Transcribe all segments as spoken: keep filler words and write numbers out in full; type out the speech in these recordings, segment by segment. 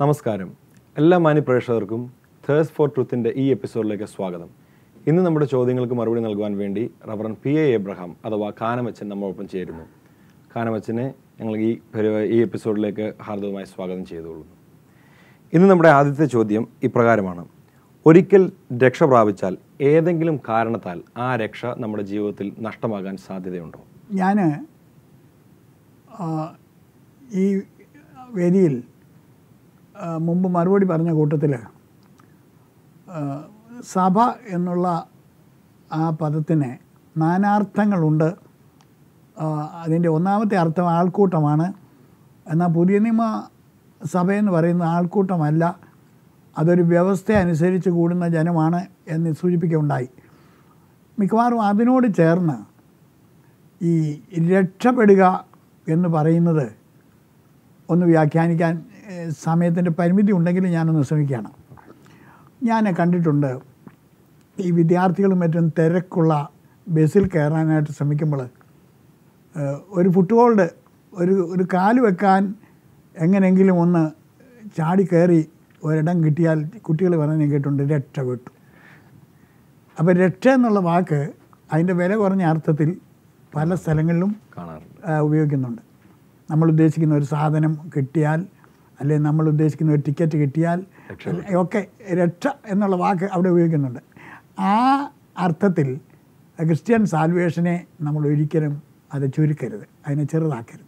നമസ്കാരം. എല്ലാ മാന്യപ്രേക്ഷകർക്കും thirst four ട്രൂത്തിൻ്റെ ഈ എപ്പിസോഡിലേക്ക് സ്വാഗതം. ഇന്ന് നമ്മുടെ ചോദ്യങ്ങൾക്ക് മറുപടി നൽകുവാൻ വേണ്ടി റവറൻ പി എ എബ്രഹാം അഥവാ കാനമച്ചൻ നമ്മോടൊപ്പം ചേരുന്നു. കാനമച്ചനെ ഞങ്ങൾ ഈ ഈ എപ്പിസോഡിലേക്ക് ഹാർദവമായി സ്വാഗതം ചെയ്തുകൊള്ളുന്നു. ഇന്ന് നമ്മുടെ ആദ്യത്തെ ചോദ്യം ഇപ്രകാരമാണ്: ഒരിക്കൽ രക്ഷ പ്രാപിച്ചാൽ ഏതെങ്കിലും കാരണത്താൽ ആ രക്ഷ നമ്മുടെ ജീവിതത്തിൽ നഷ്ടമാകാൻ സാധ്യതയുണ്ടോ? ഞാൻ ഈ വേദിയിൽ മുമ്പ് മറുപടി പറഞ്ഞ കൂട്ടത്തിൽ സഭ എന്നുള്ള ആ പദത്തിന് നാനാർത്ഥങ്ങളുണ്ട്. അതിൻ്റെ ഒന്നാമത്തെ അർത്ഥം ആൾക്കൂട്ടമാണ്. എന്നാൽ പുതിയ നിയമ സഭയെന്ന് പറയുന്ന ആൾക്കൂട്ടമല്ല, അതൊരു വ്യവസ്ഥ അനുസരിച്ച് കൂടുന്ന ജനമാണ് എന്ന് സൂചിപ്പിക്കുകയുണ്ടായി. മിക്കവാറും അതിനോട് ചേർന്ന് ഈ രക്ഷപ്പെടുക എന്ന് പറയുന്നത് ഒന്ന് വ്യാഖ്യാനിക്കാൻ സമയത്തിൻ്റെ പരിമിതി ഉണ്ടെങ്കിൽ ഞാനൊന്ന് ശ്രമിക്കുകയാണ്. ഞാൻ കണ്ടിട്ടുണ്ട് ഈ വിദ്യാർത്ഥികളും മറ്റും തിരക്കുള്ള ബസ്സിൽ കയറാനായിട്ട് ശ്രമിക്കുമ്പോൾ ഒരു ഫുട്ബോൾഡ് ഒരു ഒരു കാല് വെക്കാൻ എങ്ങനെയെങ്കിലും ഒന്ന് ചാടി കയറി ഒരിടം കിട്ടിയാൽ കുട്ടികൾ പറഞ്ഞ് കേട്ടിട്ടുണ്ട് രക്ഷപ്പെട്ടു. അപ്പോൾ രക്ഷ എന്നുള്ള വാക്ക് അതിൻ്റെ വില കുറഞ്ഞ അർത്ഥത്തിൽ പല സ്ഥലങ്ങളിലും ഉപയോഗിക്കുന്നുണ്ട്. നമ്മൾ ഉദ്ദേശിക്കുന്ന ഒരു സാധനം കിട്ടിയാൽ, അല്ലെങ്കിൽ നമ്മൾ ഉദ്ദേശിക്കുന്ന ഒരു ടിക്കറ്റ് കിട്ടിയാൽ ഒക്കെ രക്ഷ എന്നുള്ള വാക്ക് അവിടെ ഉപയോഗിക്കുന്നുണ്ട്. ആ അർത്ഥത്തിൽ ക്രിസ്ത്യൻ സാൽവേഷനെ നമ്മൾ ഒരിക്കലും അത് ചുരുക്കരുത്, അതിനെ ചെറുതാക്കരുത്.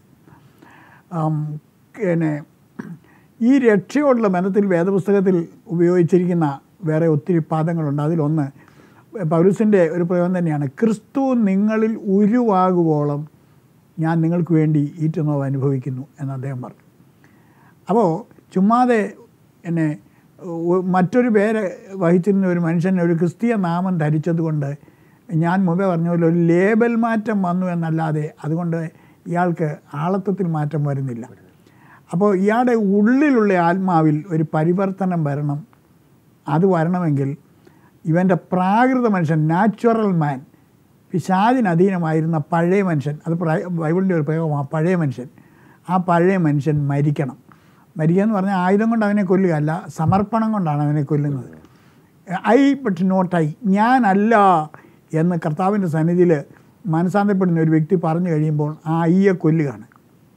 പിന്നെ ഈ രക്ഷയോടുള്ള ബന്ധത്തിൽ വേദപുസ്തകത്തിൽ ഉപയോഗിച്ചിരിക്കുന്ന വേറെ ഒത്തിരി പാദങ്ങളുണ്ട്. അതിലൊന്ന് പൗലോസിൻ്റെ ഒരു പ്രയോഗം തന്നെയാണ്: ക്രിസ്തു നിങ്ങളിൽ ഉരുവാകുവോളം ഞാൻ നിങ്ങൾക്ക് വേണ്ടി ഈറ്റുനോവ് അനുഭവിക്കുന്നു എന്ന് അദ്ദേഹം പറഞ്ഞു. അപ്പോൾ ചുമ്മാതെ എന്നെ മറ്റൊരു പേര് വഹിച്ചിരുന്ന ഒരു മനുഷ്യൻ ഒരു ക്രിസ്തീയ നാമം ധരിച്ചതുകൊണ്ട് ഞാൻ മുമ്പേ പറഞ്ഞ പോലെ ഒരു ലേബൽ മാറ്റം വന്നു എന്നല്ലാതെ അതുകൊണ്ട് ഇയാൾക്ക് ആളത്വത്തിൽ മാറ്റം വരുന്നില്ല. അപ്പോൾ ഇയാളുടെ ഉള്ളിലുള്ള ആത്മാവിൽ ഒരു പരിവർത്തനം വരണം. അത് വരണമെങ്കിൽ ഇവൻ്റെ പ്രാകൃത മനുഷ്യൻ, നാച്ചുറൽ മാൻ, പിശാചിന് അധീനമായിരുന്ന പഴയ മനുഷ്യൻ, അത് ബൈബിളിൻ്റെ ഒരു പ്രയോഗമാണ് പഴയ മനുഷ്യൻ. ആ പഴയ മനുഷ്യൻ മരിക്കണം. മരിക്കുക എന്ന് പറഞ്ഞാൽ ആയുധം കൊണ്ട് അവനെ കൊല്ലുകയല്ല, സമർപ്പണം കൊണ്ടാണ് അവനെ കൊല്ലുന്നത്. ഐ ബട്ട് നോട്ട് ഐ, ഞാനല്ല എന്ന് കർത്താവിൻ്റെ സന്നിധിയിൽ മനസാന്തരപ്പെടുന്ന ഒരു വ്യക്തി പറഞ്ഞു കഴിയുമ്പോൾ ആ ഐയെ കൊല്ലുകയാണ്.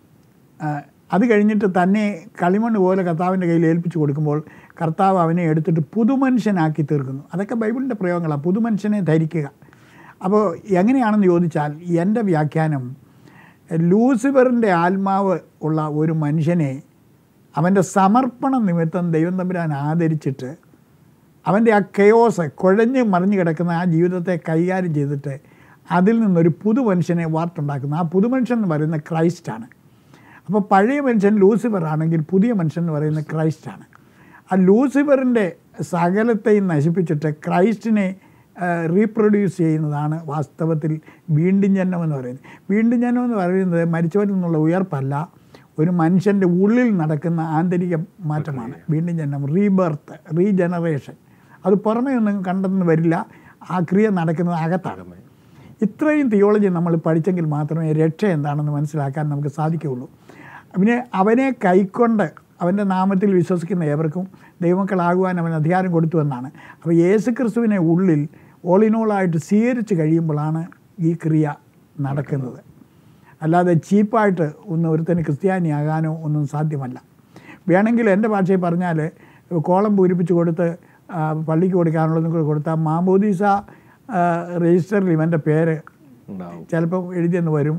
അത് കഴിഞ്ഞിട്ട് തന്നെ കളിമണ്ണ് പോലെ കർത്താവിൻ്റെ കയ്യിൽ ഏൽപ്പിച്ചു കൊടുക്കുമ്പോൾ കർത്താവ് അവനെ എടുത്തിട്ട് പുതുമനുഷ്യനാക്കി തീർക്കുന്നു. അതൊക്കെ ബൈബിളിൻ്റെ പ്രയോഗങ്ങളാണ്, പുതുമനുഷ്യനെ ധരിക്കുക. അപ്പോൾ എങ്ങനെയാണെന്ന് ചോദിച്ചാൽ എൻ്റെ വ്യാഖ്യാനം, ലൂസിഫറിൻ്റെ ആത്മാവ് ഉള്ള ഒരു മനുഷ്യനെ അവൻ്റെ സമർപ്പണ നിമിത്തം ദൈവം തമ്പുരാൻ ആദരിച്ചിട്ട് അവൻ്റെ ആ കെയോസ്, കുഴഞ്ഞ് മറിഞ്ഞു കിടക്കുന്ന ആ ജീവിതത്തെ കൈകാര്യം ചെയ്തിട്ട് അതിൽ നിന്നൊരു പുതുമനുഷ്യനെ വാർത്തുണ്ടാക്കുന്നു. ആ പുതുമനുഷ്യൻ എന്ന് പറയുന്ന ക്രൈസ്റ്റാണ്. അപ്പോൾ പഴയ മനുഷ്യൻ ലൂസിഫർ ആണെങ്കിൽ പുതിയ മനുഷ്യൻ എന്ന് പറയുന്ന ക്രൈസ്റ്റാണ്. ആ ലൂസിഫറിൻ്റെ സകലത്തെയും നശിപ്പിച്ചിട്ട് ക്രൈസ്റ്റിനെ റീപ്രൊഡ്യൂസ് ചെയ്യുന്നതാണ് വാസ്തവത്തിൽ വീണ്ടും ജനനം എന്ന് പറയുന്നത്. വീണ്ടും ജനനം എന്ന് പറയുന്നത് മരിച്ചവരിൽ നിന്നുള്ള ഉയർപ്പല്ല, ഒരു മനുഷ്യൻ്റെ ഉള്ളിൽ നടക്കുന്ന ആന്തരിക മാറ്റമാണ് വീണ്ടും ജനനം, റീബർത്ത്, റീജനറേഷൻ. അത് പുറമേ ഒന്നും കണ്ടെന്ന് വരില്ല, ആ ക്രിയ നടക്കുന്നത് അകത്താണ്. ഇത്രയും തിയോളജി നമ്മൾ പഠിച്ചെങ്കിൽ മാത്രമേ രക്ഷ എന്താണെന്ന് മനസ്സിലാക്കാൻ നമുക്ക് സാധിക്കുകയുള്ളൂ. പിന്നെ അവനെ കൈക്കൊണ്ട് അവൻ്റെ നാമത്തിൽ വിശ്വസിക്കുന്ന ഏവർക്കും ദൈവമക്കളാകുവാൻ അവൻ അധികാരം കൊടുത്തു എന്നാണ്. അപ്പോൾ യേശു ക്രിസ്തുവിനെ ഉള്ളിൽ ഓളിനോളായിട്ട് സ്വീകരിച്ച് കഴിയുമ്പോഴാണ് ഈ ക്രിയ നടക്കുന്നത്. അല്ലാതെ ചീപ്പായിട്ട് ഒന്നും ഒരുത്തന് ക്രിസ്ത്യാനിയാകാനോ ഒന്നും സാധ്യമല്ല. വേണമെങ്കിൽ എൻ്റെ ഭാഷയിൽ പറഞ്ഞാൽ കോളം പൂരിപ്പിച്ച് കൊടുത്ത് പള്ളിക്ക് കൊടുക്കാനുള്ളതും കൂടെ കൊടുത്താൽ മാമോദീസ രജിസ്റ്ററിൽ ഇവൻ്റെ പേര് ചിലപ്പോൾ എഴുതിയെന്ന് വരും.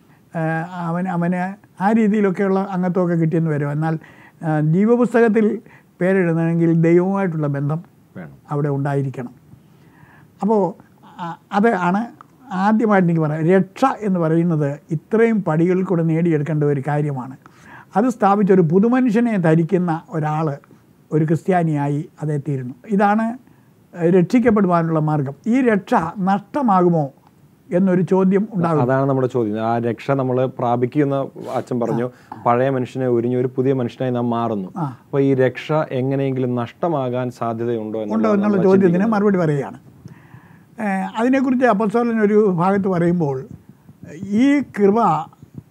അവൻ അവന് ആ രീതിയിലൊക്കെയുള്ള അംഗത്വമൊക്കെ കിട്ടിയെന്ന് വരും. എന്നാൽ ജീവപുസ്തകത്തിൽ പേരെഴുതണമെങ്കിൽ ദൈവവുമായിട്ടുള്ള ബന്ധം അവിടെ ഉണ്ടായിരിക്കണം. അപ്പോൾ അത് ആണ് ആദ്യമായിട്ട് എനിക്ക് പറയാം. രക്ഷ എന്ന് പറയുന്നത് ഇത്രയും പടികളിൽ കൂടെ നേടിയെടുക്കേണ്ട ഒരു കാര്യമാണ്. അത് സ്ഥാപിച്ചൊരു പുതുമനുഷ്യനെ ധരിക്കുന്ന ഒരാൾ ഒരു ക്രിസ്ത്യാനിയായി അതെത്തിയിരുന്നു. ഇതാണ് രക്ഷിക്കപ്പെടുവാനുള്ള മാർഗം. ഈ രക്ഷ നഷ്ടമാകുമോ എന്നൊരു ചോദ്യം ഉണ്ടാകും. അതാണ് നമ്മുടെ ചോദ്യം. ആ രക്ഷ നമ്മൾ പ്രാപിക്കുന്ന അച്ഛൻ പറഞ്ഞു, പഴയ മനുഷ്യനെ ഒരിഞ്ഞ് ഒരു പുതിയ മനുഷ്യനായി നാം മാറുന്നു. അപ്പോൾ ഈ രക്ഷ എങ്ങനെയെങ്കിലും നഷ്ടമാകാൻ സാധ്യതയുണ്ടോ ഉണ്ടോ എന്നുള്ള ചോദ്യത്തിന് മറുപടി പറയുകയാണ്. അതിനെക്കുറിച്ച് അപ്പോസ്തലൻ ഒരു ഭാഗത്ത് പറയുമ്പോൾ, ഈ കൃപ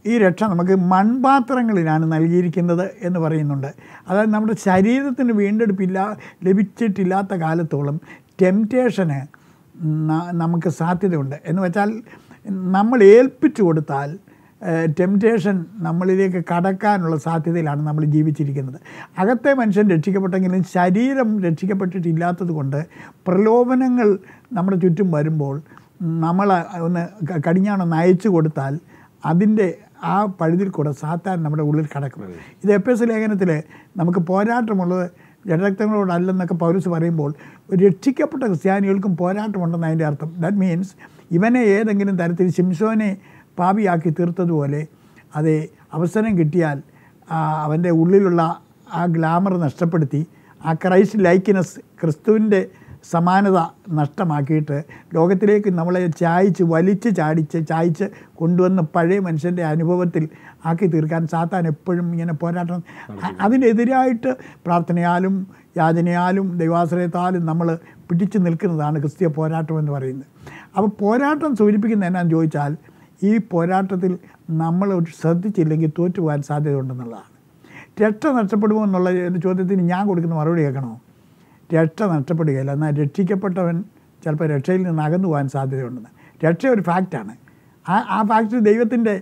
ഈ രക്ഷ നമുക്ക് മൺപാത്രങ്ങളിലാണ് നൽകിയിരിക്കുന്നത് എന്ന് പറയുന്നുണ്ട്. അതായത് നമ്മുടെ ശരീരത്തിന് വീണ്ടെടുപ്പില്ല ലഭിച്ചിട്ടില്ലാത്ത കാലത്തോളം ടെംപ്റ്റേഷന് നമുക്ക് സാധ്യതയുണ്ട്. എന്ന് വെച്ചാൽ നമ്മൾ ഏൽപ്പിച്ചു കൊടുത്താൽ ടെംപ്റ്റേഷൻ നമ്മളിലേക്ക് കടക്കാനുള്ള സാധ്യതയിലാണ് നമ്മൾ ജീവിച്ചിരിക്കുന്നത്. അകത്തെ മനുഷ്യൻ രക്ഷിക്കപ്പെട്ടെങ്കിലും ശരീരം രക്ഷിക്കപ്പെട്ടിട്ടില്ലാത്തത് കൊണ്ട് പ്രലോഭനങ്ങൾ നമ്മുടെ ചുറ്റും വരുമ്പോൾ നമ്മൾ ഒന്ന് കടിഞ്ഞാണൊന്ന് അയച്ചു കൊടുത്താൽ അതിൻ്റെ ആ പഴുതിൽ കൂടെ സാത്താൻ നമ്മുടെ ഉള്ളിൽ കടക്കും. ഇത് എഫെസ്യ ലേഖനത്തിൽ നമുക്ക് പോരാട്ടമുള്ളത് ജഡരക്തങ്ങളോടല്ലെന്നൊക്കെ പൗലോസ് പറയുമ്പോൾ രക്ഷിക്കപ്പെട്ട ക്രിസ്ത്യാനികൾക്കും പോരാട്ടമുണ്ടെന്ന് അതിൻ്റെ അർത്ഥം. ദാറ്റ് മീൻസ് ഇവനെ ഏതെങ്കിലും തരത്തിൽ ശിംശോനെ പാപിയാക്കി തീർത്തതുപോലെ അതേ അവസരം കിട്ടിയാൽ അവൻ്റെ ഉള്ളിലുള്ള ആ ഗ്ലാമർ നഷ്ടപ്പെടുത്തി ആ ക്രൈസ്റ്റ് ലൈക്ക്നെസ് ക്രിസ്തുവിൻ്റെ സമാനത നഷ്ടമാക്കിയിട്ട് ലോകത്തിലേക്ക് നമ്മളെ ചായച്ച് വലിച്ച് ചാടിച്ച് ചായച്ച് കൊണ്ടുവന്ന് പഴയ മനുഷ്യൻ്റെ അനുഭവത്തിൽ ആക്കി തീർക്കാൻ സാത്താൻ എപ്പോഴും ഇങ്ങനെ പോരാട്ടം. അതിനെതിരായിട്ട് പ്രാർത്ഥനയാലും യാചനയാലും ദൈവാശ്രയത്താലും നമ്മൾ പിടിച്ചു നിൽക്കുന്നതാണ് ക്രിസ്തീയ പോരാട്ടം എന്ന് പറയുന്നത്. അപ്പോൾ പോരാട്ടം സൂചിപ്പിക്കുന്നത് എന്നാന്ന് ചോദിച്ചാൽ ഈ പോരാട്ടത്തിൽ നമ്മൾ ശ്രദ്ധിച്ചില്ലെങ്കിൽ തോറ്റുപോകാൻ സാധ്യതയുണ്ടെന്നുള്ളതാണ്. രക്ഷ നഷ്ടപ്പെടുമോ എന്നുള്ള ചോദ്യത്തിന് ഞാൻ കൊടുക്കുന്ന മറുപടി കേൾക്കണോ? രക്ഷ നഷ്ടപ്പെടുകയില്ല, എന്നാൽ രക്ഷിക്കപ്പെട്ടവൻ ചിലപ്പോൾ രക്ഷയിൽ നിന്ന് അകന്നു പോകാൻ സാധ്യതയുണ്ടെന്ന്. രക്ഷ ഒരു ഫാക്റ്റാണ്. ആ ആ ഫാക്റ്റ് ദൈവത്തിൻ്റെ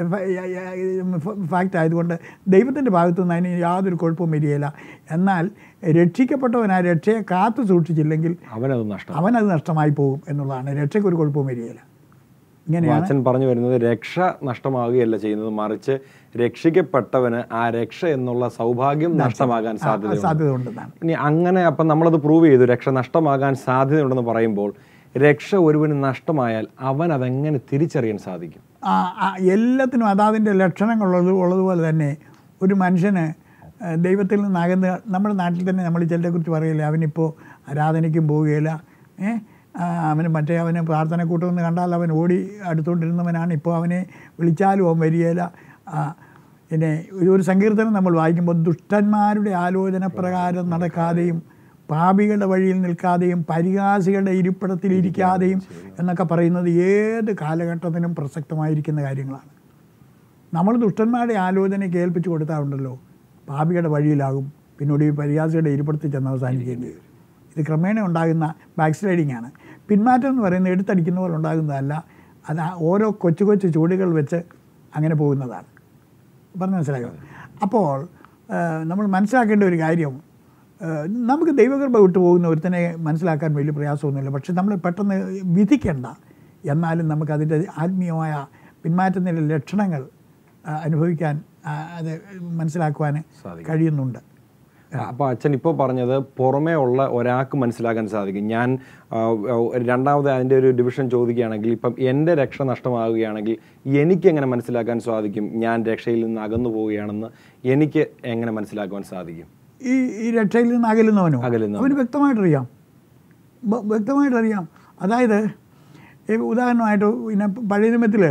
ഫാക്റ്റ് ആയതുകൊണ്ട് ദൈവത്തിൻ്റെ ഭാഗത്തു നിന്ന് അതിന് യാതൊരു കുഴപ്പവും വരികയില്ല. എന്നാൽ രക്ഷിക്കപ്പെട്ടവൻ ആ രക്ഷയെ കാത്തു സൂക്ഷിച്ചില്ലെങ്കിൽ അവനത് നഷ്ടം അവനത് നഷ്ടമായി പോകും എന്നുള്ളതാണ്. രക്ഷയ്ക്ക് ഒരു കുഴപ്പവും വരികയില്ല. ഇങ്ങനെയാണ് അച്ഛൻ പറഞ്ഞു വരുന്നത്. രക്ഷ നഷ്ടമാവുകയല്ല ചെയ്യുന്നത്, മറിച്ച് രക്ഷിക്കപ്പെട്ടവന് ആ രക്ഷ എന്നുള്ള സൗഭാഗ്യം നഷ്ടമാകാൻ സാധ്യത സാധ്യതയുണ്ടെന്നാണ്. ഇനി അങ്ങനെ അപ്പം നമ്മളത് പ്രൂവ് ചെയ്തു, രക്ഷ നഷ്ടമാകാൻ സാധ്യതയുണ്ടെന്ന് പറയുമ്പോൾ രക്ഷ ഒരുവന് നഷ്ടമായാൽ അവൻ അതെങ്ങനെ തിരിച്ചറിയാൻ സാധിക്കും? എല്ലാത്തിനും അതാതിൻ്റെ ലക്ഷണങ്ങളുള്ളത് ഉള്ളതുപോലെ തന്നെ ഒരു മനുഷ്യന് ദൈവത്തിൽ നിന്ന് അകന്ന്, നമ്മുടെ നാട്ടിൽ തന്നെ നമ്മൾ ചിലരെക്കുറിച്ച് പറയില്ല, അവനിപ്പോൾ ആരാധനയ്ക്കും പോവുകയില്ല, ഏഹ് അവന് മറ്റേ അവന് പ്രാർത്ഥന കൂട്ടുമെന്ന് കണ്ടാൽ അവൻ ഓടി അടുത്തുകൊണ്ടിരുന്നവനാണ്, ഇപ്പോൾ അവനെ വിളിച്ചാലും അവൻ വരികയില്ല. പിന്നെ ഒരു സങ്കീർത്തനം നമ്മൾ വായിക്കുമ്പോൾ ദുഷ്ടന്മാരുടെ ആലോചന പ്രകാരം നടക്കാതെയും പാപികളുടെ വഴിയിൽ നിൽക്കാതെയും പരിഹാസികളുടെ ഇരിപ്പിടത്തിൽ ഇരിക്കാതെയും എന്നൊക്കെ പറയുന്നത് ഏത് കാലഘട്ടത്തിനും പ്രസക്തമായിരിക്കുന്ന കാര്യങ്ങളാണ്. നമ്മൾ ദുഷ്ടന്മാരുടെ ആലോചന കേൾപ്പിച്ചു കൊടുത്താറുണ്ടല്ലോ, പാപികളുടെ വഴിയിലാകും, പിന്നീട് ഈ പരിഹാസികളുടെ ഇരിപ്പിടത്തിൽ ചെന്ന് അവസാനിക്കേണ്ടി വരും. ഇത് ക്രമേണ ഉണ്ടാകുന്ന ബാക്ക് സ്ലൈഡിങ് ആണ്. പിന്മാറ്റം എന്ന് പറയുന്നത് എടുത്തടിക്കുന്ന പോലെ ഉണ്ടാകുന്നതല്ല, അത് ഓരോ കൊച്ചു കൊച്ചു ചൂടുകൾ വെച്ച് അങ്ങനെ പോകുന്നതാണ്. പറഞ്ഞ് മനസ്സിലായോ? അപ്പോൾ നമ്മൾ മനസ്സിലാക്കേണ്ട ഒരു കാര്യം, നമുക്ക് ദൈവകൃപ വിട്ടു പോകുന്ന ഒരുത്തനെ മനസ്സിലാക്കാൻ വലിയ പ്രയാസമൊന്നുമില്ല. പക്ഷെ നമ്മൾ പെട്ടെന്ന് വിധിക്കേണ്ട, എന്നാലും നമുക്കതിൻ്റെ ആത്മീയമായ പിന്മാറ്റത്തിൻ്റെ ലക്ഷണങ്ങൾ അനുഭവിക്കാൻ, അത് മനസ്സിലാക്കുവാൻ കഴിയുന്നുണ്ട്. അപ്പോൾ അച്ഛൻ ഇപ്പോൾ പറഞ്ഞത് പുറമേ ഉള്ള ഒരാൾക്ക് മനസ്സിലാക്കാൻ സാധിക്കും. ഞാൻ രണ്ടാമത് അതിൻ്റെ ഒരു ഡിവിഷൻ ചോദിക്കുകയാണെങ്കിൽ, ഇപ്പം എൻ്റെ രക്ഷ നഷ്ടമാവുകയാണെങ്കിൽ എനിക്കെങ്ങനെ മനസ്സിലാക്കാൻ സാധിക്കും ഞാൻ രക്ഷയിൽ നിന്ന് അകന്നു പോവുകയാണെന്ന്? എനിക്ക് എങ്ങനെ മനസ്സിലാക്കുവാൻ സാധിക്കും? ഈ ഈ രക്ഷയിൽ നിന്ന് അകലുന്നവനോ അകലുന്ന അവന് വ്യക്തമായിട്ടറിയാം, വ്യക്തമായിട്ടറിയാം. അതായത് ഉദാഹരണമായിട്ട് പിന്നെ പഴയ നിയമത്തിൽ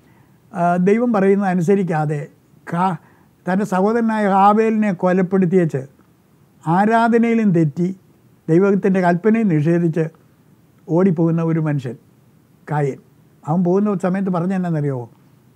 ദൈവം പറയുന്നത് അനുസരിക്കാതെ കാ തൻ്റെ സഹോദരനായ ഹാബേലിനെ കൊലപ്പെടുത്തിയേച്ച് ആരാധനയിലും തെറ്റി ദൈവത്തിൻ്റെ കൽപ്പനയും നിഷേധിച്ച് ഓടിപ്പോകുന്ന ഒരു മനുഷ്യൻ കായൻ. അവൻ പോകുന്ന സമയത്ത് പറഞ്ഞെന്നറിയാമോ?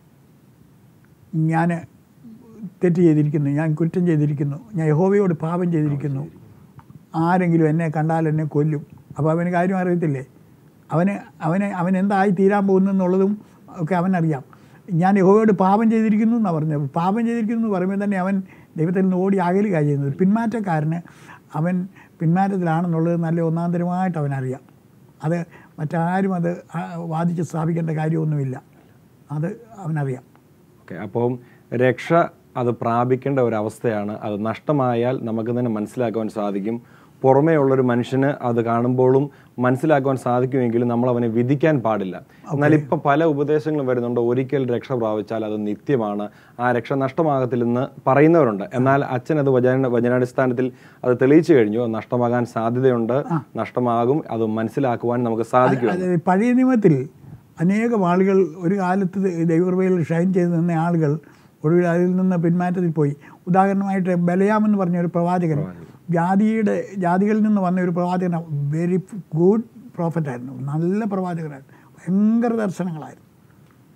ഞാൻ തെറ്റ് ചെയ്തിരിക്കുന്നു, ഞാൻ കുറ്റം ചെയ്തിരിക്കുന്നു, ഞാൻ യഹോവയോട് പാപം ചെയ്തിരിക്കുന്നു, ആരെങ്കിലും എന്നെ കണ്ടാൽ എന്നെ കൊല്ലും. അപ്പോൾ അവന് കാര്യം അറിയത്തില്ലേ? അവന് അവന് അവൻ എന്തായി തീരാൻ പോകുന്നു എന്നുള്ളതും ഒക്കെ അവനറിയാം. ഞാൻ യഹോവയോട് പാപം ചെയ്തിരിക്കുന്നു എന്നാണ് പറഞ്ഞത്. പാപം ചെയ്തിരിക്കുന്നു എന്ന് പറയുമ്പോൾ തന്നെ അവൻ ദൈവത്തിൽ നിന്ന് ഓടി അകലുക ചെയ്യുന്നത്. പിന്മാറ്റക്കാരന് അവൻ പിന്മാറ്റത്തിലാണെന്നുള്ളത് നല്ല ഒന്നാന്തരമായിട്ട് അവനറിയാം. അത് മറ്റാരും അത് വാദിച്ച് സ്ഥാപിക്കേണ്ട കാര്യമൊന്നുമില്ല, അത് അവനറിയാം. ഓക്കെ, അപ്പം രക്ഷ അത് പ്രാപിക്കേണ്ട ഒരവസ്ഥയാണ്. അത് നഷ്ടമായാൽ നമുക്ക് തന്നെ മനസ്സിലാക്കുവാൻ സാധിക്കും. പുറമേ ഉള്ളൊരു മനുഷ്യന് അത് കാണുമ്പോഴും മനസ്സിലാക്കുവാൻ സാധിക്കുമെങ്കിലും നമ്മൾ അവനെ വിധിക്കാൻ പാടില്ല. എന്നാൽ ഇപ്പം പല ഉപദേശങ്ങളും വരുന്നുണ്ട്, ഒരിക്കൽ രക്ഷ പ്രാപിച്ചാൽ അത് നിത്യമാണ്, ആ രക്ഷ നഷ്ടമാകത്തില്ലെന്ന് പറയുന്നവരുണ്ട്. എന്നാൽ അച്ഛൻ അത് വചന വചനാടിസ്ഥാനത്തിൽ അത് തെളിയിച്ചു കഴിഞ്ഞു, നഷ്ടമാകാൻ സാധ്യതയുണ്ട്, നഷ്ടമാകും, അത് മനസ്സിലാക്കുവാൻ നമുക്ക് സാധിക്കും. പഴയ നിയമത്തിൽ അനേകം ആളുകൾ ഒരു കാലത്ത് ദൈവകൃപയിൽ ഷൈൻ ചെയ്ത് നിന്ന ആളുകൾ ഒടുവിൽ അതിൽ നിന്ന് പിന്മാറ്റത്തിൽ പോയി. ഉദാഹരണമായിട്ട് ബലയാം എന്ന് പറഞ്ഞ ഒരു പ്രവാചകൻ, ജാതിയുടെ ജാതികളിൽ നിന്ന് വന്ന ഒരു പ്രവാചകൻ, വെരി ഗുഡ് പ്രോഫറ്റായിരുന്നു, നല്ല പ്രവാചകനായിരുന്നു, ഭയങ്കര ദർശനങ്ങളായിരുന്നു.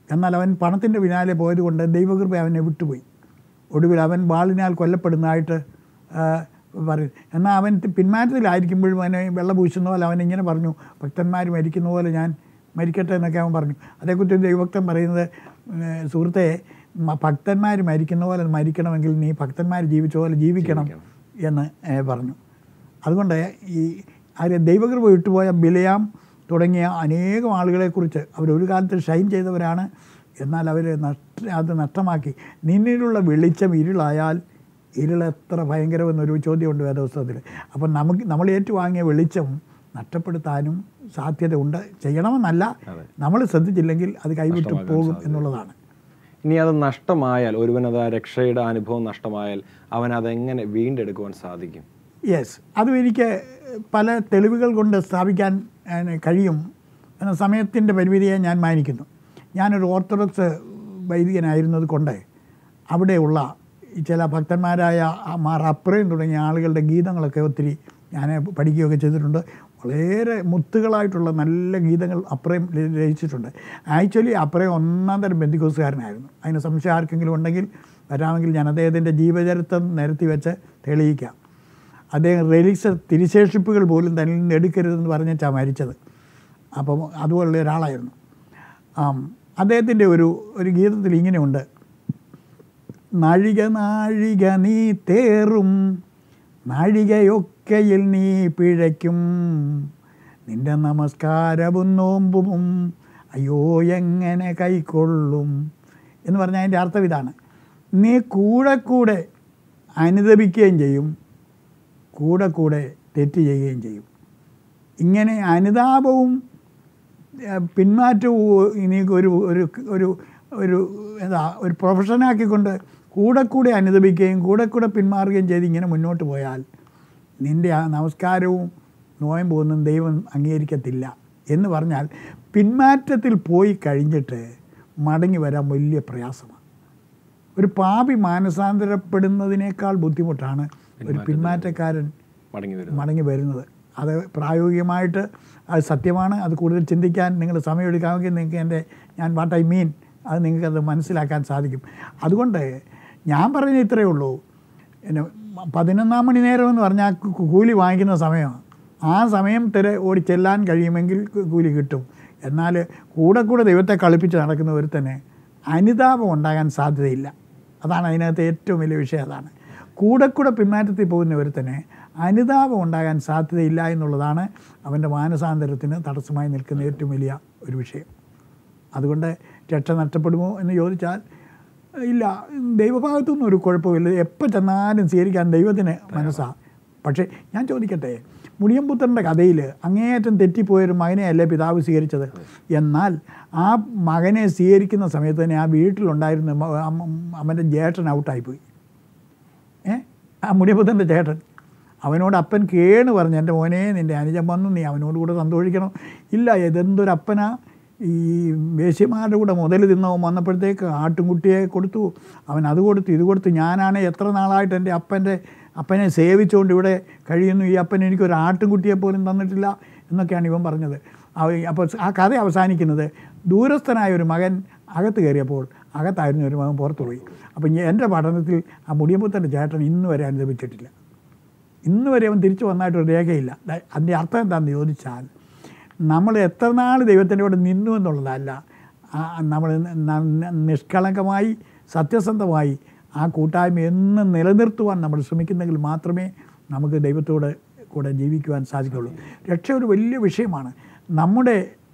എന്നാൽ അവൻ പണത്തിൻ്റെ പിന്നാലെ പോയതുകൊണ്ട് ദൈവകൃപ അവനെ വിട്ടുപോയി. ഒടുവിൽ അവൻ വാളിനാൽ കൊല്ലപ്പെടുന്നതായിട്ട് പറയും. എന്നാൽ അവൻ പിന്മാറ്റത്തിലായിരിക്കുമ്പോഴും അവനെ വെള്ളം പൂശുന്ന പോലെ അവൻ ഇങ്ങനെ പറഞ്ഞു, ഭക്തന്മാർ മരിക്കുന്ന പോലെ ഞാൻ മരിക്കട്ടെ എന്നൊക്കെ അവൻ പറഞ്ഞു. അതേക്കുറിച്ച് ദൈവഭക്തൻ പറയുന്നത്, സുഹൃത്തെ, ഭക്തന്മാർ മരിക്കുന്ന പോലെ മരിക്കണമെങ്കിൽ നീ ഭക്തന്മാർ ജീവിച്ച പോലെ ജീവിക്കണം എന്ന് പറഞ്ഞു. അതുകൊണ്ട് ഈ ആര് ദൈവകൃപ വിട്ടുപോയ ബിലയാം തുടങ്ങിയ അനേകം ആളുകളെക്കുറിച്ച് അവരൊരു കാലത്ത് ഷൈൻ ചെയ്തവരാണ്. എന്നാൽ അവർ നഷ്ട അത് നഷ്ടമാക്കി. നിന്നിലുള്ള വെളിച്ചം ഇരുളായാൽ ഇരുളെത്ര ഭയങ്കരമെന്നൊരു ചോദ്യമുണ്ട് വേദപുസ്തകത്തിൽ. അപ്പം നമുക്ക് നമ്മൾ ഏറ്റുവാങ്ങിയ വെളിച്ചം നഷ്ടപ്പെടുത്താനും സാധ്യതയുണ്ട്. ചെയ്യണമെന്നല്ല, നമ്മൾ ശ്രദ്ധിച്ചില്ലെങ്കിൽ അത് കൈവിട്ട് പോകും എന്നുള്ളതാണ്. ഇനി അത് നഷ്ടമായാൽ, ഒരുവനത് രക്ഷയുടെ അനുഭവം നഷ്ടമായാൽ അവൻ അതെങ്ങനെ വീണ്ടെടുക്കുവാൻ സാധിക്കും? യെസ്, അതും എനിക്ക് പല തെളിവുകൾ കൊണ്ട് സ്ഥാപിക്കാൻ കഴിയും എന്ന സമയത്തിൻ്റെ പരിമിതിയെ ഞാൻ മാനിക്കുന്നു. ഞാനൊരു ഓർത്തഡോക്സ് വൈദികനായിരുന്നത് കൊണ്ട് അവിടെയുള്ള ചില ഭക്തന്മാരായ മാർ അപ്രയം തുടങ്ങിയ ആളുകളുടെ ഗീതങ്ങളൊക്കെ ഒത്തിരി ഞാൻ പഠിക്കുകയൊക്കെ ചെയ്തിട്ടുണ്ട്. വളരെ മുത്തുകളായിട്ടുള്ള നല്ല ഗീതങ്ങൾ അപ്രയം രചിച്ചിട്ടുണ്ട്. ആക്ച്വലി അപ്രയം ഒന്നാം തരം ബെന്തിക്കോസുകാരനായിരുന്നു. അതിന് സംശയം ആർക്കെങ്കിലും ഉണ്ടെങ്കിൽ വരാമെങ്കിൽ ഞാൻ അദ്ദേഹത്തിൻ്റെ ജീവചരിത്രം നിരത്തി വെച്ച് തെളിയിക്കാം. അദ്ദേഹം റിലീസ് തിരിശേഷിപ്പുകൾ പോലും തന്നിൽ നിന്ന് എടുക്കരുതെന്ന് പറഞ്ഞാൽ മരിച്ചത്. അപ്പം അതുപോലുള്ള ഒരാളായിരുന്നു. അദ്ദേഹത്തിൻ്റെ ഒരു ഒരു ഗീതത്തിൽ ഇങ്ങനെയുണ്ട്: നാഴിക നാഴിക നീ തേറും, നാഴികയൊക്കെയിൽ നീ പിഴയ്ക്കും, നിന്റെ നമസ്കാരവും നോമ്പും അയ്യോ എങ്ങനെ കൈക്കൊള്ളും എന്ന് പറഞ്ഞാൽ അതിൻ്റെ അർത്ഥം ഇതാണ്: നീ കൂടെ കൂടെ അനുദപിക്കുകയും ചെയ്യും, കൂടെ കൂടെ തെറ്റ് ചെയ്യുകയും ചെയ്യും. ഇങ്ങനെ അനുതാപവും പിന്മാറ്റവും നീ ഒരു ഒരു ഒരു ഒരു എന്താ ഒരു പ്രൊഫഷനാക്കിക്കൊണ്ട് കൂടെ കൂടെ അനുദപിക്കുകയും കൂടെ കൂടെ പിന്മാറുകയും ചെയ്ത് ഇങ്ങനെ മുന്നോട്ട് പോയാൽ നിൻ്റെ ആ നമസ്കാരവും നോയമ്പൊന്നും ദൈവം അംഗീകരിക്കത്തില്ല എന്ന് പറഞ്ഞാൽ പിന്മാറ്റത്തിൽ പോയി കഴിഞ്ഞിട്ട് മടങ്ങി വരാൻ വലിയ പ്രയാസമാണ്. ഒരു പാപി മാനസാന്തരപ്പെടുന്നതിനേക്കാൾ ബുദ്ധിമുട്ടാണ് ഒരു പിന്മാറ്റക്കാരൻ മടങ്ങി വരുന്നത്. അത് പ്രായോഗികമായിട്ട് അത് സത്യമാണ്. അത് കൂടുതൽ ചിന്തിക്കാൻ നിങ്ങൾ സമയമെടുക്കാമെങ്കിൽ നിങ്ങൾക്ക് എൻ്റെ ഞാൻ വാട്ട് ഐ മീൻ അത് നിങ്ങൾക്കത് മനസ്സിലാക്കാൻ സാധിക്കും. അതുകൊണ്ട് ഞാൻ പറഞ്ഞ ഇത്രയേ ഉള്ളൂ. പിന്നെ പതിനൊന്നാം മണി നേരം എന്ന് പറഞ്ഞാൽ കൂലി വാങ്ങിക്കുന്ന സമയമാണ്. ആ സമയം തിരെ ഓടി ചെല്ലാൻ കഴിയുമെങ്കിൽ കൂലി കിട്ടും. എന്നാൽ കൂടെ കൂടെ ദൈവത്തെ കളിപ്പിച്ച് നടക്കുന്നവർ തന്നെ അനുതാപം ഉണ്ടാകാൻ സാധ്യതയില്ല. അതാണ് അതിനകത്ത് ഏറ്റവും വലിയ വിഷയം. അതാണ് കൂടെ കൂടെ പിന്മാറ്റത്തിൽ പോകുന്നവർ തന്നെ അനുതാപം ഉണ്ടാകാൻ സാധ്യതയില്ല എന്നുള്ളതാണ് അവൻ്റെ മാനസാന്തരത്തിന് തടസ്സമായി നിൽക്കുന്ന ഏറ്റവും വലിയ ഒരു വിഷയം. അതുകൊണ്ട് രക്ഷ നഷ്ടപ്പെടുമോ എന്ന് ചോദിച്ചാൽ ഇല്ല, ദൈവഭാഗത്തുനിന്നും ഒരു കുഴപ്പമില്ല. എപ്പോൾ ചെന്നാലും സ്വീകരിക്കാൻ ദൈവത്തിന് മനസ്സാണ്. പക്ഷേ ഞാൻ ചോദിക്കട്ടെ, മുടിയംപുത്രൻ്റെ കഥയിൽ അങ്ങേയറ്റം തെറ്റിപ്പോയൊരു മകനെയല്ലേ പിതാവ് സ്വീകരിച്ചത്? എന്നാൽ ആ മകനെ സ്വീകരിക്കുന്ന സമയത്ത് തന്നെ ആ വീട്ടിലുണ്ടായിരുന്ന അവൻ്റെ ജേട്ടൻ ഔട്ടായിപ്പോയി. ഏ ആ മുടിയംപുത്രൻ്റെ ചേട്ടൻ അവനോട് അപ്പൻ കേണ് പറഞ്ഞു, എൻ്റെ മോനെ നിൻ്റെ അനുജൻ വന്നു, നീ അവനോട് കൂടെ സന്തോഷിക്കണം. ഇല്ല, ഇതെന്തൊരപ്പനാ, ഈ വേശ്യമാരുടെ കൂടെ മുതൽ തിന്നവൻ വന്നപ്പോഴത്തേക്ക് ആട്ടുംകുട്ടിയെ കൊടുത്തു, അവൻ അത് കൊടുത്തു ഇത് കൊടുത്തു, ഞാനാണ് എത്ര നാളായിട്ട് എൻ്റെ അപ്പൻ്റെ അപ്പനെ സേവിച്ചുകൊണ്ട് ഇവിടെ കഴിയുന്നു, ഈ അപ്പൻ എനിക്കൊരു ആട്ടുംകുട്ടിയെ പോലും തന്നിട്ടില്ല എന്നൊക്കെയാണ് ഇവൻ പറഞ്ഞത്. അപ്പോൾ ആ കഥ അവസാനിക്കുന്നത് ദൂരസ്ഥനായ ഒരു മകൻ അകത്ത് കയറിയപ്പോൾ അകത്തായിരുന്നു ഒരു മകൻ പുറത്തു പോയി. അപ്പം എൻ്റെ പഠനത്തിൽ ആ മുടിയമ്പുത്തൻ്റെ ചേട്ടൻ ഇന്ന് വരെ അനുഭവിച്ചിട്ടില്ല. ഇന്ന് വരെ അവൻ തിരിച്ചു വന്നായിട്ടൊരു രേഖയില്ല. അതിൻ്റെ അർത്ഥം എന്താണെന്ന് ചോദിച്ചാൽ, നമ്മൾ എത്ര നാൾ ദൈവത്തിൻ്റെ കൂടെ നിന്നു എന്നുള്ളതല്ല, നമ്മൾ നിഷ്കളങ്കമായി സത്യസന്ധമായി ആ കൂട്ടായ്മ എന്നും നിലനിർത്തുവാൻ നമ്മൾ ശ്രമിക്കുന്നെങ്കിൽ മാത്രമേ നമുക്ക് ദൈവത്തോട് കൂടെ ജീവിക്കുവാൻ സാധിക്കുള്ളൂ. രക്ഷ ഒരു വലിയ വിഷയമാണ്. നമ്മുടെ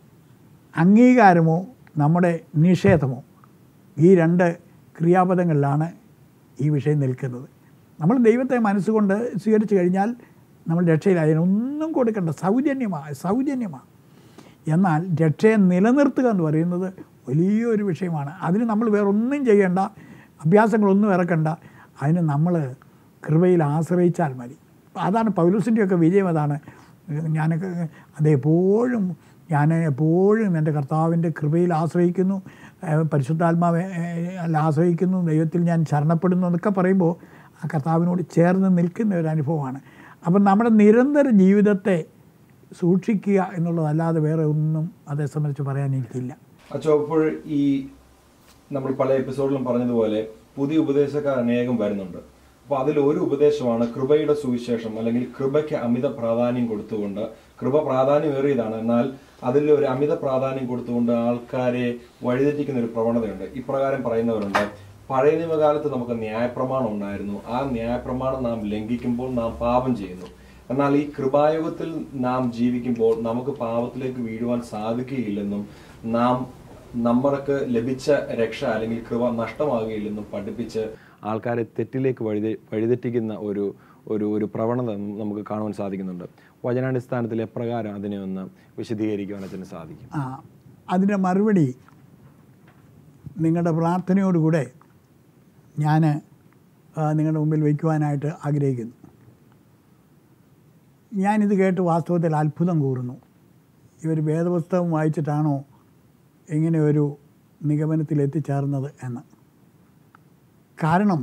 അംഗീകാരമോ നമ്മുടെ നിഷേധമോ, ഈ രണ്ട് ക്രിയാപദങ്ങളിലാണ് ഈ വിഷയം നിൽക്കുന്നത്. നമ്മൾ ദൈവത്തെ മനസ്സുകൊണ്ട് സ്വീകരിച്ചു കഴിഞ്ഞാൽ നമ്മൾ രക്ഷയിലായ ഒന്നും കൊടുക്കേണ്ട, സൗജന്യമാണ് സൗജന്യമാണ് എന്നാൽ രക്ഷയെ നിലനിർത്തുക എന്ന് പറയുന്നത് വലിയൊരു വിഷയമാണ്. അതിന് നമ്മൾ വേറൊന്നും ചെയ്യേണ്ട, അഭ്യാസങ്ങളൊന്നും ഇറക്കണ്ട. അതിന് നമ്മൾ കൃപയിൽ ആശ്രയിച്ചാൽ മതി. അതാണ് പൗലോസിൻ്റെയൊക്കെ വിജയം. അതാണ് ഞാനൊക്കെ അതെപ്പോഴും ഞാൻ എപ്പോഴും എൻ്റെ കർത്താവിൻ്റെ കൃപയിൽ ആശ്രയിക്കുന്നു, പരിശുദ്ധാത്മാവെ ആശ്രയിക്കുന്നു, ദൈവത്തിൽ ഞാൻ ശരണപ്പെടുന്നു എന്നൊക്കെ പറയുമ്പോൾ ആ കർത്താവിനോട് ചേർന്ന് നിൽക്കുന്ന ഒരു അനുഭവമാണ്. അപ്പം നമ്മുടെ നിരന്തര ജീവിതത്തെ സൂക്ഷിക്കുക എന്നുള്ളതല്ലാതെ വേറെ ഒന്നും അതേ സംബന്ധിച്ച് പറയാൻ എനിക്കില്ല. അച്ഛോ, അപ്പോൾ ഈ നമ്മൾ പല എപ്പിസോഡിലും പറഞ്ഞതുപോലെ പുതിയ ഉപദേശക്കാർ അനേകം വരുന്നുണ്ട്. അപ്പോൾ അതിൽ ഒരു ഉപദേശമാണ് കൃപയുടെ സുവിശേഷം, അല്ലെങ്കിൽ കൃപയ്ക്ക് അമിത പ്രാധാന്യം കൊടുത്തുകൊണ്ട്, കൃപ പ്രാധാന്യമേറിയതാണ്, എന്നാൽ അതിൽ ഒരു അമിത പ്രാധാന്യം കൊടുത്തുകൊണ്ട് ആൾക്കാരെ വഴിതെറ്റിക്കുന്ന ഒരു പ്രവണതയുണ്ട്. ഇപ്രകാരം പറയുന്നവരുണ്ട്: പഴയ നിയമകാലത്ത് നമുക്ക് ന്യായപ്രമാണം ഉണ്ടായിരുന്നു, ആ ന്യായപ്രമാണം നാം ലംഘിക്കുമ്പോൾ നാം പാപം ചെയ്യുന്നു. എന്നാൽ ഈ കൃപായുഗത്തിൽ നാം ജീവിക്കുമ്പോൾ നമുക്ക് പാപത്തിലേക്ക് വീഴുവാൻ സാധിക്കുകയില്ലെന്നും നാം നമ്മൾക്ക് ലഭിച്ച രക്ഷ അല്ലെങ്കിൽ കൃപ നഷ്ടമാകുകയില്ലെന്നും പഠിപ്പിച്ച് ആൾക്കാരെ തെറ്റിലേക്ക് വഴിതെ വഴിതെറ്റിക്കുന്ന ഒരു ഒരു ഒരു പ്രവണത നമുക്ക് കാണുവാൻ സാധിക്കുന്നുണ്ട്. വചനാടിസ്ഥാനത്തിൽ എപ്രകാരം അതിനെ ഒന്ന് വിശദീകരിക്കുവാൻ അതിന് സാധിക്കും? ആ അതിൻ്റെ മറുപടി നിങ്ങളുടെ പ്രാർത്ഥനയോടുകൂടെ ഞാൻ നിങ്ങളുടെ മുമ്പിൽ വയ്ക്കുവാനായിട്ട് ആഗ്രഹിക്കുന്നു. ഞാനിത് കേട്ട് വാസ്തവത്തിൽ അത്ഭുതം കൂറുന്നു. ഇവർ വേദപുസ്തകം വായിച്ചിട്ടാണോ ഇങ്ങനെ ഒരു നിഗമനത്തിൽ എത്തിച്ചേർന്നത് എന്ന്. കാരണം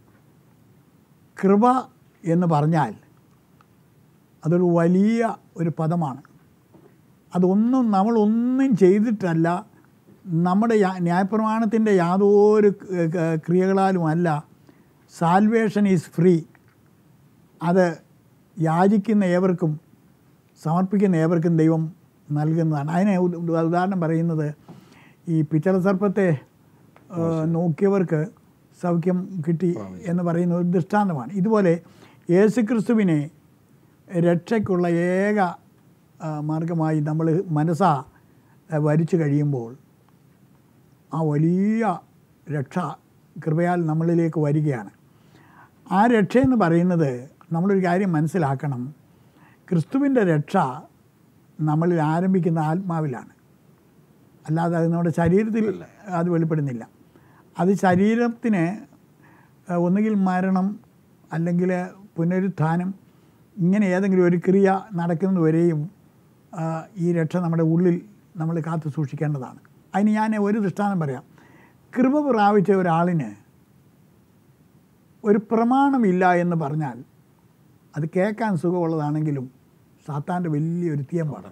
കൃപ എന്ന് പറഞ്ഞാൽ അതൊരു വലിയ ഒരു പദമാണ്. അതൊന്നും നമ്മളൊന്നും ചെയ്തിട്ടല്ല, നമ്മുടെ ന്യായപ്രമാണത്തിൻ്റെ യാതൊരു ക്രിയകളാലുമല്ല. Salvation is free. അത് യാചിക്കുന്ന ഏവർക്കും സമർപ്പിക്കുന്ന ഏവർക്കും ദൈവം നൽകുന്നതാണ്. അതിനെ ഉദാഹരണം പറയുന്നത് ഈ പിച്ചളസർപ്പത്തെ നോക്കിയവർക്ക് സൗഖ്യം കിട്ടി എന്ന് പറയുന്ന ഒരു ദൃഷ്ടാന്തമാണ്. ഇതുപോലെ യേശുക്രിസ്തുവിനെ രക്ഷയ്ക്കുള്ള ഏക മാർഗമായി നമ്മൾ മനസ്സാ വരിച്ചു കഴിയുമ്പോൾ ആ വലിയ രക്ഷ കൃപയാൽ നമ്മളിലേക്ക് വരികയാണ്. ആ രക്ഷയെന്ന് പറയുന്നത് നമ്മളൊരു കാര്യം മനസ്സിലാക്കണം. ക്രിസ്തുവിൻ്റെ രക്ഷ നമ്മളിൽ ആരംഭിക്കുന്ന ആത്മാവിലാണ്, അല്ലാതെ അത് നമ്മുടെ ശരീരത്തിൽ അത് വെളിപ്പെടുന്നില്ല. അത് ശരീരത്തിന് ഒന്നുകിൽ മരണം അല്ലെങ്കിൽ പുനരുത്ഥാനം ഇങ്ങനെ ഏതെങ്കിലും ഒരു ക്രിയ നടക്കുന്നതുവരെയും ഈ രക്ഷ നമ്മുടെ ഉള്ളിൽ നമ്മൾ കാത്തു സൂക്ഷിക്കേണ്ടതാണ്. അതിന് ഞാൻ ഒരു ദൃഷ്ടാന്തം പറയാം. കൃപ പ്രാപിച്ച ഒരാളിന് ഒരു പ്രമാണമില്ല എന്ന് പറഞ്ഞാൽ അത് കേൾക്കാൻ സുഖമുള്ളതാണെങ്കിലും സാത്താൻ്റെ വലിയൊരു തീയമ്പാണ്.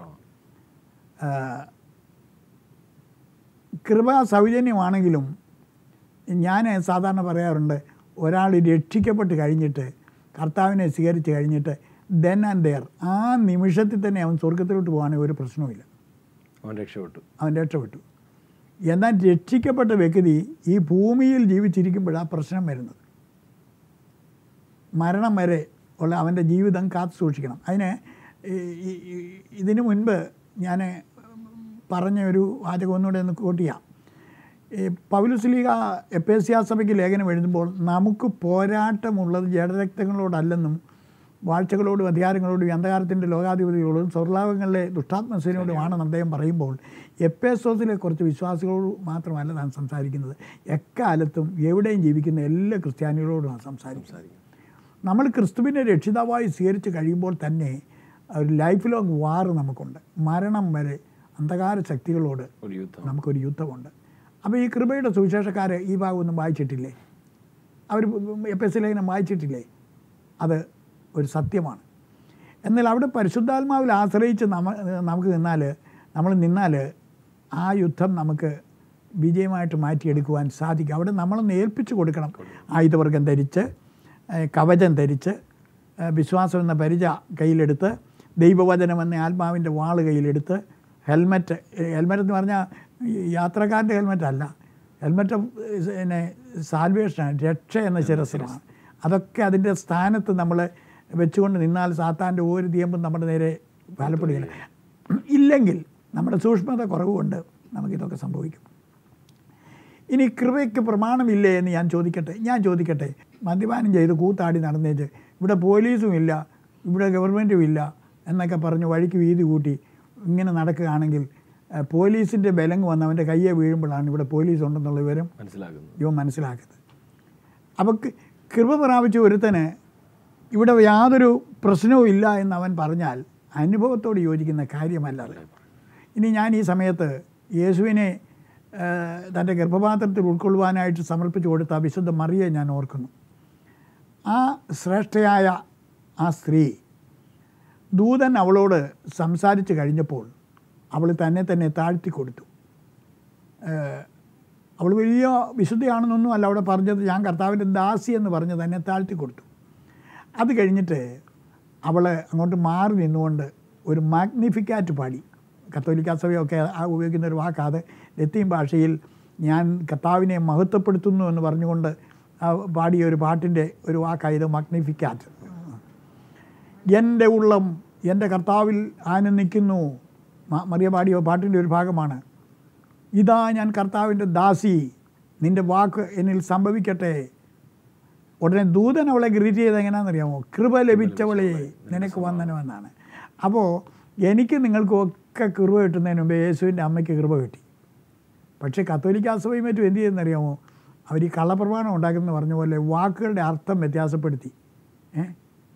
കൃപ സൗജന്യമാണെങ്കിലും ഞാൻ സാധാരണ പറയാറുണ്ട്, ഒരാൾ രക്ഷിക്കപ്പെട്ട് കഴിഞ്ഞിട്ട് കർത്താവിനെ സ്വീകരിച്ച് കഴിഞ്ഞിട്ട് ദെൻ ആൻഡ് ദെയർ ആ നിമിഷത്തിൽ തന്നെ അവൻ സ്വർഗത്തിലോട്ട് പോകാണെങ്കിൽ ഒരു പ്രശ്നവുമില്ല, അവൻ രക്ഷപ്പെട്ടു അവൻ രക്ഷപ്പെട്ടു. എന്നാൽ രക്ഷിക്കപ്പെട്ട വ്യക്തി ഈ ഭൂമിയിൽ ജീവിച്ചിരിക്കുമ്പോഴാണ് പ്രശ്നം വരുന്നത്. മരണം വരെ ഉള്ള അവൻ്റെ ജീവിതം കാത്തു സൂക്ഷിക്കണം. അതിന് ഇതിനു മുൻപ് ഞാൻ പറഞ്ഞ ഒരു വാചകം ഒന്നുകൂടെ ഒന്ന് കോട്ട് ചെയ്യാം. ഈ പൗലോസ്ലീഹ എഫേസ്യ സഭയ്ക്ക് ലേഖനം എഴുതുമ്പോൾ നമുക്ക് പോരാട്ടമുള്ളത് ജഡരക്തങ്ങളോടല്ലെന്നും വാഴ്ചകളോടും അധികാരങ്ങളോടും അന്ധകാരത്തിൻ്റെ ലോകാധിപതികളോടും സ്വർലാഭങ്ങളിലെ ദുഷ്ടാത്മസേനയോടുമാണെന്ന് അദ്ദേഹം പറയുമ്പോൾ എഫേസോസിലെ കുറച്ച് വിശ്വാസികളോട് മാത്രമല്ല താൻ സംസാരിക്കുന്നത്, എക്കാലത്തും എവിടെയും ജീവിക്കുന്ന എല്ലാ ക്രിസ്ത്യാനികളോടുമാണ് സംസാരിക്കുന്നത്. നമ്മൾ ക്രിസ്തുവിനെ രക്ഷിതാവായി സ്വീകരിച്ച് കഴിയുമ്പോൾ തന്നെ ഒരു ലൈഫ് ലോങ് വാർ നമുക്കുണ്ട്. മരണം വരെ അന്ധകാര ശക്തികളോട് നമുക്കൊരു യുദ്ധമുണ്ട്. അപ്പോൾ ഈ കൃപയുടെ സുവിശേഷക്കാർ ഈ ഭാഗമൊന്നും വായിച്ചിട്ടില്ലേ? അവർ എഫ് എസ് ലേഖനം വായിച്ചിട്ടില്ലേ? അത് ഒരു സത്യമാണ്. എന്നാൽ അവിടെ പരിശുദ്ധാത്മാവിൽ ആശ്രയിച്ച് നമ്മ നമുക്ക് നിന്നാൽ നമ്മൾ നിന്നാൽ ആ യുദ്ധം നമുക്ക് വിജയമായിട്ട് മാറ്റിയെടുക്കുവാൻ സാധിക്കും. അവിടെ നമ്മളൊന്ന് ഏൽപ്പിച്ചു കൊടുക്കണം. ആയുധവർഗം ധരിച്ച്, കവചം ധരിച്ച്, വിശ്വാസം എന്ന പരിച കയ്യിലെടുത്ത്, ദൈവവചനം എന്ന ആത്മാവിൻ്റെ വാള് കയ്യിലെടുത്ത്, ഹെൽമറ്റ് ഹെൽമെറ്റ് എന്ന് പറഞ്ഞാൽ യാത്രക്കാരൻ്റെ ഹെൽമെറ്റ് അല്ല, ഹെൽമെറ്റ് പിന്നെ സാൽവേഷനാണ്, രക്ഷ എന്ന ശിരസ്ത്രമാണ്. അതൊക്കെ അതിൻ്റെ സ്ഥാനത്ത് നമ്മൾ വെച്ചുകൊണ്ട് നിന്നാൽ സാത്താൻ്റെ ഒരു തീയമ്പും നമ്മുടെ നേരെ ഫലപ്പെടുകയില്ല. ഇല്ലെങ്കിൽ നമ്മുടെ സൂക്ഷ്മത കുറവുകൊണ്ട് നമുക്കിതൊക്കെ സംഭവിക്കും. ഇനി കൃപയ്ക്ക് പ്രമാണമില്ലേ എന്ന് ഞാൻ ചോദിക്കട്ടെ ഞാൻ ചോദിക്കട്ടെ മദ്യപാനം ചെയ്ത് കൂത്താടി നടന്നേച്ച് ഇവിടെ പോലീസും ഇല്ല, ഇവിടെ ഗവൺമെൻറ്റും ഇല്ല എന്നൊക്കെ പറഞ്ഞ് വഴിക്ക് വീതി കൂട്ടി ഇങ്ങനെ നടക്കുകയാണെങ്കിൽ പോലീസിൻ്റെ ബലങ്ങ് വന്ന് അവൻ്റെ കയ്യെ വീഴുമ്പോഴാണ് ഇവിടെ പോലീസ് ഉണ്ടെന്നുള്ള വിവരം മനസ്സിലാക്കുന്നത് ഇവൻ മനസ്സിലാക്കുന്നത്. അപ്പോൾ കൃപ പ്രാപിച്ച ഒരുത്തന് ഇവിടെ യാതൊരു പ്രശ്നവും ഇല്ല എന്ന് അവൻ പറഞ്ഞാൽ അനുഭവത്തോട് യോജിക്കുന്ന കാര്യമല്ല അത്. ഇനി ഞാൻ ഈ സമയത്ത് യേശുവിനെ തൻ്റെ ഗർഭപാത്രത്തിൽ ഉൾക്കൊള്ളുവാനായിട്ട് സമർപ്പിച്ചു കൊടുത്ത വിശുദ്ധ മറിയെ ഞാൻ ഓർക്കുന്നു. ആ ശ്രേഷ്ഠയായ ആ സ്ത്രീ, ദൂതൻ അവളോട് സംസാരിച്ച് കഴിഞ്ഞപ്പോൾ അവൾ തന്നെ തന്നെ താഴ്ത്തി കൊടുത്തു. അവൾ വലിയ വിശുദ്ധിയാണെന്നൊന്നും അല്ല അവിടെ പറഞ്ഞത്. ഞാൻ കർത്താവിൻ്റെ ദാസി എന്ന് പറഞ്ഞത് എന്നെ താഴ്ത്തി കൊടുത്തു. അത് കഴിഞ്ഞിട്ട് അവൾ അങ്ങോട്ട് മാറി നിന്നുകൊണ്ട് ഒരു മാഗ്നിഫിക്കാറ്റ് പാടി. കത്തോലിക്ക സഭയൊക്കെ ഉപയോഗിക്കുന്ന ഒരു വാക്കാത്. ലത്തീൻ ഭാഷയിൽ ഞാൻ കർത്താവിനെ മഹത്വപ്പെടുത്തുന്നു എന്ന് പറഞ്ഞുകൊണ്ട് പാടിയ ഒരു പാട്ടിൻ്റെ ഒരു വാക്കായത് മാഗ്നിഫിക്കാറ്റ്. എൻ്റെ ഉള്ളം എൻ്റെ കർത്താവിൽ ആനന്ദിക്കുന്നു. മറിയ പാടിയ പാട്ടിൻ്റെ ഒരു ഭാഗമാണ്. ഇതാ ഞാൻ കർത്താവിൻ്റെ ദാസി, നിൻ്റെ വാക്ക് എന്നിൽ സംഭവിക്കട്ടെ. ഉടനെ ദൂതൻ അവളെ ഗ്രീറ്റ് ചെയ്ത് എങ്ങനെയാണെന്നറിയാമോ? കൃപ ലഭിച്ചവളെ നിനക്ക് വന്ദനമെന്നാണ്. അപ്പോൾ എനിക്ക് നിങ്ങൾക്കൊക്കെ കൃപ കിട്ടുന്നതിന് മുമ്പേ യേശുവിൻ്റെ അമ്മയ്ക്ക് കൃപ കിട്ടി. പക്ഷേ കത്തോലിക്ക സഭയും മറ്റും എന്ത് ചെയ്യുന്നറിയാമോ? അവർ ഈ കള്ളപ്രമാണം ഉണ്ടാക്കുന്ന പറഞ്ഞ പോലെ വാക്കുകളുടെ അർത്ഥം വ്യത്യാസപ്പെടുത്തി. ഏഹ്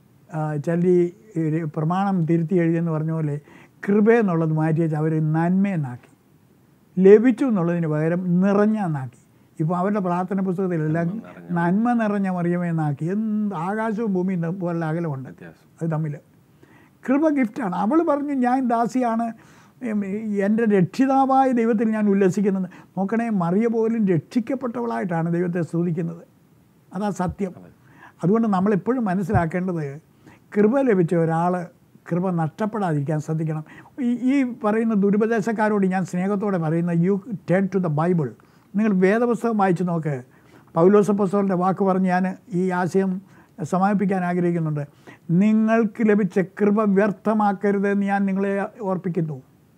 ചല്ലി പ്രമാണം തിരുത്തി എഴുതിയെന്ന് പറഞ്ഞ പോലെ കൃപ എന്നുള്ളത് മാറ്റി വെച്ച് അവർ നന്മയെന്നാക്കി. ലഭിച്ചു എന്നുള്ളതിന് പകരം നിറഞ്ഞെന്നാക്കി. ഇപ്പോൾ അവരുടെ പ്രാർത്ഥന പുസ്തകത്തിലെല്ലാം നന്മ നിറഞ്ഞ മറിയമേന്നാക്കി. എന്ത് ആകാശവും ഭൂമിയും പോലെ അകലമുണ്ട് അത് തമ്മിൽ. കൃപ ഗിഫ്റ്റാണ്. അവൾ പറഞ്ഞു ഞാൻ ദാസിയാണ്, എൻ്റെ രക്ഷിതാവായ ദൈവത്തിൽ ഞാൻ ഉല്ലസിക്കുന്നത്. നോക്കണേ, മറിയ പോലും രക്ഷിക്കപ്പെട്ടവളായിട്ടാണ് ദൈവത്തെ സ്തുതിക്കുന്നത്. അതാ സത്യം. അതുകൊണ്ട് നമ്മളെപ്പോഴും മനസ്സിലാക്കേണ്ടത് കൃപ ലഭിച്ച ഒരാൾ കൃപ നഷ്ടപ്പെടാതിരിക്കാൻ ശ്രദ്ധിക്കണം. ഈ ഈ പറയുന്ന ദുരുപദേശക്കാരോട് ഞാൻ സ്നേഹത്തോടെ പറയുന്ന U turn to the Bible. നിങ്ങൾ വേദപുസ്തകം വായിച്ച് നോക്ക്. പൗലോസപ്പോസ്തലൻ്റെ വാക്ക് പറഞ്ഞ് ഞാൻ ഈ ആശയം സമാപിപ്പിക്കാൻ ആഗ്രഹിക്കുന്നുണ്ട്. നിങ്ങൾക്ക് ലഭിച്ച കൃപ വ്യർത്ഥമാക്കരുതെന്ന് ഞാൻ നിങ്ങളെ ഓർപ്പിക്കുന്നു.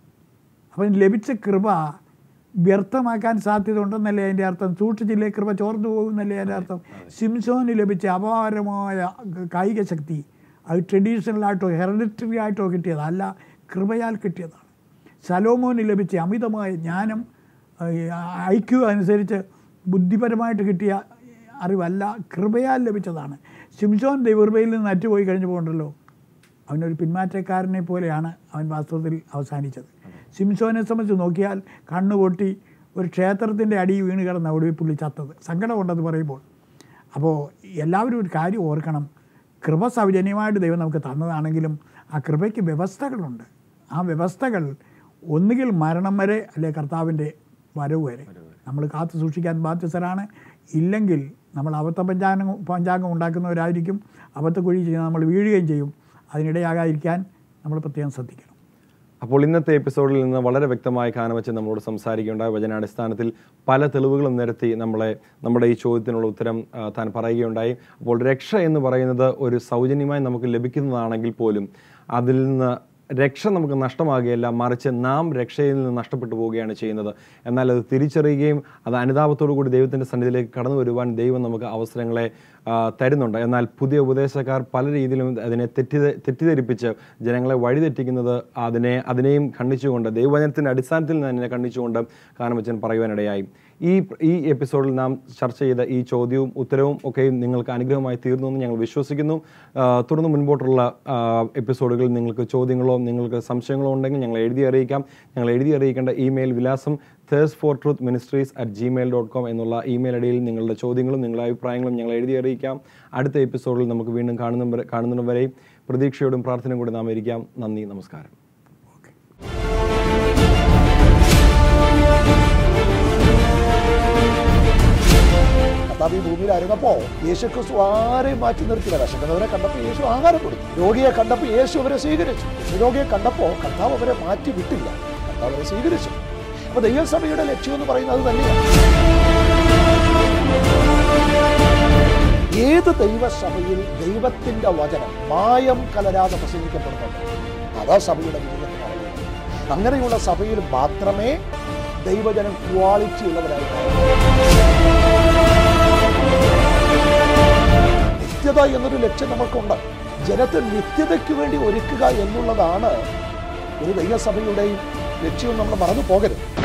അപ്പം ലഭിച്ച കൃപ വ്യർത്ഥമാക്കാൻ സാധ്യത ഉണ്ടെന്നല്ലേ അതിൻ്റെ അർത്ഥം? സൂക്ഷിച്ചില്ലേ കൃപ ചോർന്നു പോകുന്നല്ലേ അതിൻ്റെ അർത്ഥം? സിംസോന് ലഭിച്ച അപാരമായ കായിക ശക്തി അത് ട്രഡീഷണലായിട്ടോ ഹെറിഡിറ്ററി ആയിട്ടോ കിട്ടിയതല്ല, കൃപയാൽ കിട്ടിയതാണ്. ശലോമോന് ലഭിച്ച അമിതമായ ജ്ഞാനം ഐക്യു അനുസരിച്ച് ബുദ്ധിപരമായിട്ട് കിട്ടിയ അറിവല്ല, കൃപയാൽ ലഭിച്ചതാണ്. സിംസോൻ ദൈവകൃപയിൽ നിന്ന് അറ്റുപോയി കഴിഞ്ഞപ്പോൾ ഉണ്ടല്ലോ, അവനൊരു പിന്മാറ്റക്കാരനെ പോലെയാണ് അവൻ വാസ്തവത്തിൽ അവസാനിച്ചത്. സിംസോനെ സംബന്ധിച്ച് നോക്കിയാൽ കണ്ണുപൊട്ടി ഒരു ക്ഷേത്രത്തിൻ്റെ അടി വീണ് കിടന്ന ഒടുവിൽ പുള്ളി ചത്തത്. സങ്കടമുണ്ടെന്ന് പറയുമ്പോൾ. അപ്പോൾ എല്ലാവരും ഒരു കാര്യം ഓർക്കണം, കൃപ സൗജന്യമായിട്ട് ദൈവം നമുക്ക് തന്നതാണെങ്കിലും ആ കൃപയ്ക്ക് വ്യവസ്ഥകളുണ്ട്. ആ വ്യവസ്ഥകൾ ഒന്നുകിൽ മരണം വരെ അല്ലെ കർത്താവിൻ്റെ വരവ് വരെ നമ്മൾ കാത്തു സൂക്ഷിക്കാൻ ബാധ്യസ്ഥരാണ്. ഇല്ലെങ്കിൽ നമ്മൾ അബദ്ധ പഞ്ചാംഗം പഞ്ചാംഗം ഉണ്ടാക്കുന്നവരായിരിക്കും. അബദ്ധക്കുഴി ചെയ്യുന്ന നമ്മൾ വീഴുകയും ചെയ്യും. അതിനിടയാകാതിരിക്കാൻ നമ്മൾ പ്രത്യേകം ശ്രദ്ധിക്കണം. അപ്പോൾ ഇന്നത്തെ എപ്പിസോഡിൽ നിന്ന് വളരെ വ്യക്തമായി കാനമച്ച് നമ്മളോട് സംസാരിക്കുകയുണ്ടായ വചനാടിസ്ഥാനത്തിൽ പല തെളിവുകളും നിരത്തി നമ്മളെ നമ്മുടെ ഈ ചോദ്യത്തിനുള്ള ഉത്തരം താൻ പറയുകയുണ്ടായി. അപ്പോൾ രക്ഷ എന്ന് പറയുന്നത് ഒരു സൗജന്യമായി നമുക്ക് ലഭിക്കുന്നതാണെങ്കിൽ പോലും അതിൽ നിന്ന് രക്ഷ നമുക്ക് നഷ്ടമാകുകയല്ല, മറിച്ച് നാം രക്ഷയിൽ നിന്ന് നഷ്ടപ്പെട്ടു പോവുകയാണ് ചെയ്യുന്നത്. എന്നാൽ അത് തിരിച്ചറിയുകയും അത് അനുതാപത്തോടു കൂടി ദൈവത്തിൻ്റെ സന്നിധിയിലേക്ക് കടന്നു വരുവാൻ ദൈവം നമുക്ക് അവസരങ്ങളെ തരുന്നുണ്ട്. എന്നാൽ പുതിയ ഉപദേശക്കാർ പല രീതിയിലും അതിനെ തെറ്റി തെറ്റിദ്ധരിപ്പിച്ച് ജനങ്ങളെ വഴിതെറ്റിക്കുന്നത് അതിനെ അതിനെയും ഖണ്ഡിച്ചുകൊണ്ട് ദൈവവചനത്തിൻ്റെ അടിസ്ഥാനത്തിൽ തന്നെ ഖണ്ഡിച്ചുകൊണ്ട് കാനമച്ചൻ പറയുവാനിടയായി. ഈ ഈ എപ്പിസോഡിൽ നാം ചർച്ച ചെയ്ത ഈ ചോദ്യവും ഉത്തരവും ഒക്കെയും നിങ്ങൾക്ക് അനുഗ്രഹമായി തീർന്നു എന്ന് ഞങ്ങൾ വിശ്വസിക്കുന്നു. തുടർന്ന് മുൻപോട്ടുള്ള എപ്പിസോഡുകളിൽ നിങ്ങൾക്ക് ചോദ്യങ്ങളോ നിങ്ങൾക്ക് സംശയങ്ങളോ ഉണ്ടെങ്കിൽ ഞങ്ങൾ എഴുതി അറിയിക്കാം. ഞങ്ങൾ എഴുതി അറിയിക്കേണ്ട ഇമെയിൽ വിലാസം thirst for truth ministries at Gmail dot com എന്നുള്ള ഇമെയിൽ ഐഡിയിൽ നിങ്ങളുടെ ചോദ്യങ്ങളും നിങ്ങളുടെ അഭിപ്രായങ്ങളും ഞങ്ങൾ എഴുതി അറിയിക്കാം. അടുത്ത എപ്പിസോഡിൽ നമുക്ക് വീണ്ടും കാണുന്ന കാണുന്നവരെയും പ്രതീക്ഷയോടും പ്രാർത്ഥനയും കൂടി നാം ഇരിക്കാം. നന്ദി, നമസ്കാരം. കർത്താവ് ഈ ഭൂമിയിലായിരുന്നപ്പോൾ യേശു ക്രിസ്തു ആരെയും മാറ്റി നിർത്തില്ല. വിശക്കുന്നവരെ കണ്ടപ്പോൾ യേശു ആഹാരം കൊടുത്തു. രോഗിയെ കണ്ടപ്പോൾ യേശു അവരെ സ്വീകരിച്ചു. രോഗിയെ കണ്ടപ്പോൾ കർത്താവ് അവരെ മാറ്റി വിട്ടില്ല, കർത്താവ് അവരെ സ്വീകരിച്ചു. അപ്പൊ ദൈവസഭയുടെ ലക്ഷ്യം എന്ന് പറയുന്നത് തന്നെയാണ്. ഏത് ദൈവസഭയിൽ ദൈവത്തിന്റെ വചനം മായം കലരാതെ പ്രസംഗിക്കപ്പെടുന്നുണ്ട്, അതാ സഭയുടെ വിജയത്തിന്. അങ്ങനെയുള്ള സഭയിൽ മാത്രമേ ദൈവജനം ക്വാളിറ്റി ഉള്ളവരായി മാറും. നിത്യത എന്നൊരു ലക്ഷ്യം നമുക്കുണ്ട്. ജനത്തെ നിത്യതയ്ക്ക് വേണ്ടി ഒരുക്കുക എന്നുള്ളതാണ് ഒരു ദൈവസഭയുടെയും ലക്ഷ്യവും നമ്മൾ മറന്നു പോകരുത്.